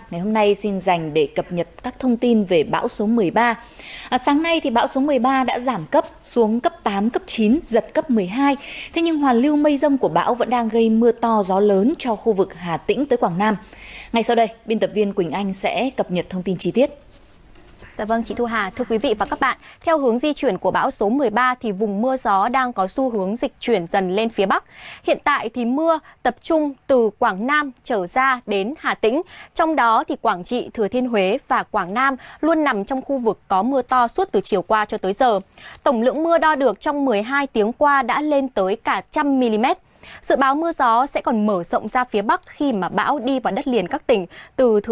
ngày hôm nay xin dành để cập nhật các thông tin về bão số 13. Sáng nay thì bão số 13 đã giảm cấp xuống cấp 8, cấp 9, giật cấp 12. Thế nhưng hoàn lưu mây rông của bão vẫn đang gây mưa to gió lớn cho khu vực Hà Tĩnh tới Quảng Nam. Ngay sau đây, biên tập viên Quỳnh Anh sẽ cập nhật thông tin chi tiết. Dạ vâng, chị Thu Hà, thưa quý vị và các bạn, theo hướng di chuyển của bão số 13 thì vùng mưa gió đang có xu hướng dịch chuyển dần lên phía Bắc. Hiện tại thì mưa tập trung từ Quảng Nam trở ra đến Hà Tĩnh, trong đó thì Quảng Trị, Thừa Thiên Huế và Quảng Nam luôn nằm trong khu vực có mưa to suốt từ chiều qua cho tới giờ. Tổng lượng mưa đo được trong 12 tiếng qua đã lên tới cả 100 mm. Dự báo mưa gió sẽ còn mở rộng ra phía Bắc khi mà bão đi vào đất liền các tỉnh từ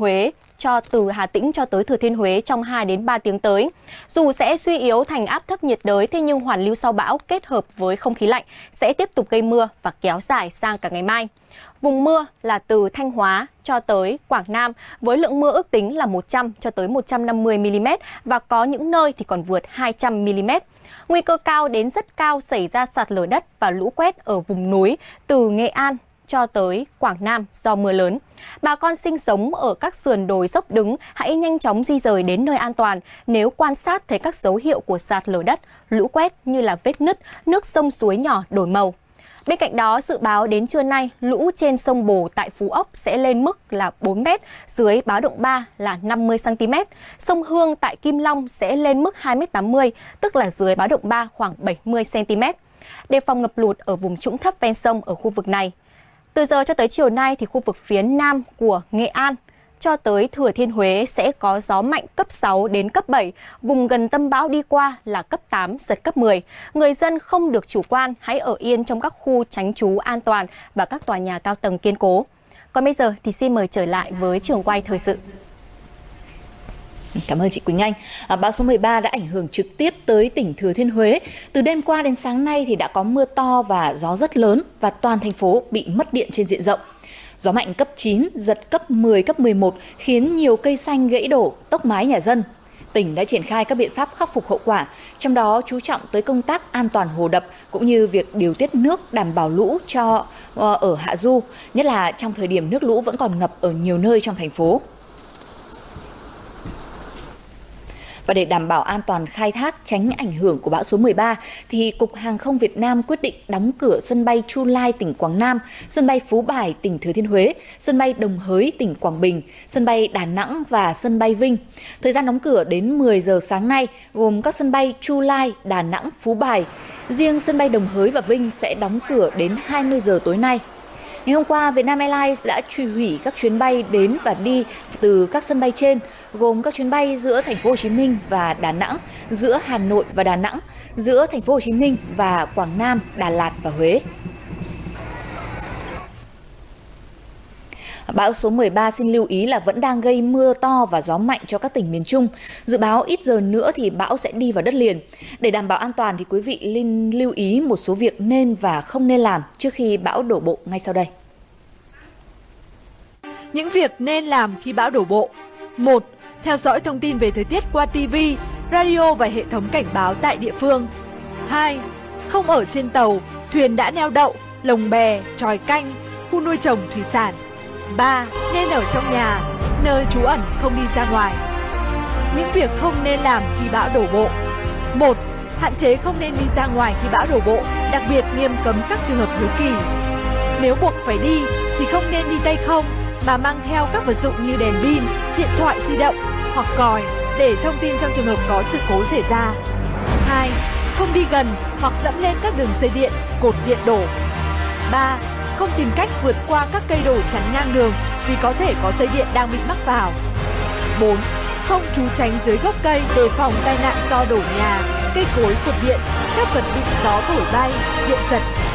Hà Tĩnh cho tới Thừa Thiên Huế trong 2 đến 3 tiếng tới. Dù sẽ suy yếu thành áp thấp nhiệt đới, thế nhưng hoàn lưu sau bão kết hợp với không khí lạnh sẽ tiếp tục gây mưa và kéo dài sang cả ngày mai. Vùng mưa là từ Thanh Hóa cho tới Quảng Nam với lượng mưa ước tính là 100 cho tới 150 mm và có những nơi thì còn vượt 200 mm. Nguy cơ cao đến rất cao xảy ra sạt lở đất và lũ quét ở vùng núi từ Nghệ An cho tới Quảng Nam do mưa lớn. Bà con sinh sống ở các sườn đồi dốc đứng hãy nhanh chóng di rời đến nơi an toàn nếu quan sát thấy các dấu hiệu của sạt lở đất, lũ quét như là vết nứt, nước sông suối nhỏ đổi màu. Bên cạnh đó, dự báo đến trưa nay, lũ trên sông Bồ tại Phú Ốc sẽ lên mức là 4 m, dưới báo động 3 là 50 cm. Sông Hương tại Kim Long sẽ lên mức 2,80 m, tức là dưới báo động 3 khoảng 70 cm. Đề phòng ngập lụt ở vùng trũng thấp ven sông ở khu vực này. Từ giờ cho tới chiều nay thì khu vực phía nam của Nghệ An cho tới Thừa Thiên Huế sẽ có gió mạnh cấp 6 đến cấp 7, vùng gần tâm bão đi qua là cấp 8, giật cấp 10. Người dân không được chủ quan, hãy ở yên trong các khu tránh trú an toàn và các tòa nhà cao tầng kiên cố. Còn bây giờ thì xin mời trở lại với trường quay thời sự. Cảm ơn chị Quỳnh Anh. Bão số 13 đã ảnh hưởng trực tiếp tới tỉnh Thừa Thiên Huế. Từ đêm qua đến sáng nay thì đã có mưa to và gió rất lớn và toàn thành phố bị mất điện trên diện rộng. Gió mạnh cấp 9, giật cấp 10, cấp 11 khiến nhiều cây xanh gãy đổ, tốc mái nhà dân. Tỉnh đã triển khai các biện pháp khắc phục hậu quả, trong đó chú trọng tới công tác an toàn hồ đập cũng như việc điều tiết nước đảm bảo lũ cho ở hạ du, nhất là trong thời điểm nước lũ vẫn còn ngập ở nhiều nơi trong thành phố. Và để đảm bảo an toàn khai thác tránh ảnh hưởng của bão số 13, thì Cục Hàng không Việt Nam quyết định đóng cửa sân bay Chu Lai, tỉnh Quảng Nam, sân bay Phú Bài, tỉnh Thừa Thiên Huế, sân bay Đồng Hới, tỉnh Quảng Bình, sân bay Đà Nẵng và sân bay Vinh. Thời gian đóng cửa đến 10 giờ sáng nay, gồm các sân bay Chu Lai, Đà Nẵng, Phú Bài. Riêng sân bay Đồng Hới và Vinh sẽ đóng cửa đến 20 giờ tối nay. Ngày hôm qua, Vietnam Airlines đã truy hủy các chuyến bay đến và đi từ các sân bay trên, gồm các chuyến bay giữa thành phố Hồ Chí Minh và Đà Nẵng, giữa Hà Nội và Đà Nẵng, giữa thành phố Hồ Chí Minh và Quảng Nam, Đà Lạt và Huế. Bão số 13 xin lưu ý là vẫn đang gây mưa to và gió mạnh cho các tỉnh miền Trung. Dự báo ít giờ nữa thì bão sẽ đi vào đất liền. Để đảm bảo an toàn thì quý vị lưu ý một số việc nên và không nên làm trước khi bão đổ bộ ngay sau đây. Những việc nên làm khi bão đổ bộ. 1. Theo dõi thông tin về thời tiết qua TV, radio và hệ thống cảnh báo tại địa phương. 2. Không ở trên tàu, thuyền đã neo đậu, lồng bè, chòi canh, khu nuôi trồng thủy sản. 3. Nên ở trong nhà, nơi trú ẩn không đi ra ngoài. Những việc không nên làm khi bão đổ bộ. 1. Hạn chế không nên đi ra ngoài khi bão đổ bộ, đặc biệt nghiêm cấm các trường hợp hiếu kỳ. Nếu buộc phải đi thì không nên đi tay không, mà mang theo các vật dụng như đèn pin, điện thoại di động hoặc còi để thông tin trong trường hợp có sự cố xảy ra. 2. Không đi gần hoặc dẫm lên các đường dây điện, cột điện đổ. 3. Không tìm cách vượt qua các cây đổ chắn ngang đường vì có thể có dây điện đang bị mắc vào. 4. Không trú tránh dưới gốc cây đề phòng tai nạn do đổ nhà, cây cối cột điện, các vật bị gió thổi bay, điện giật.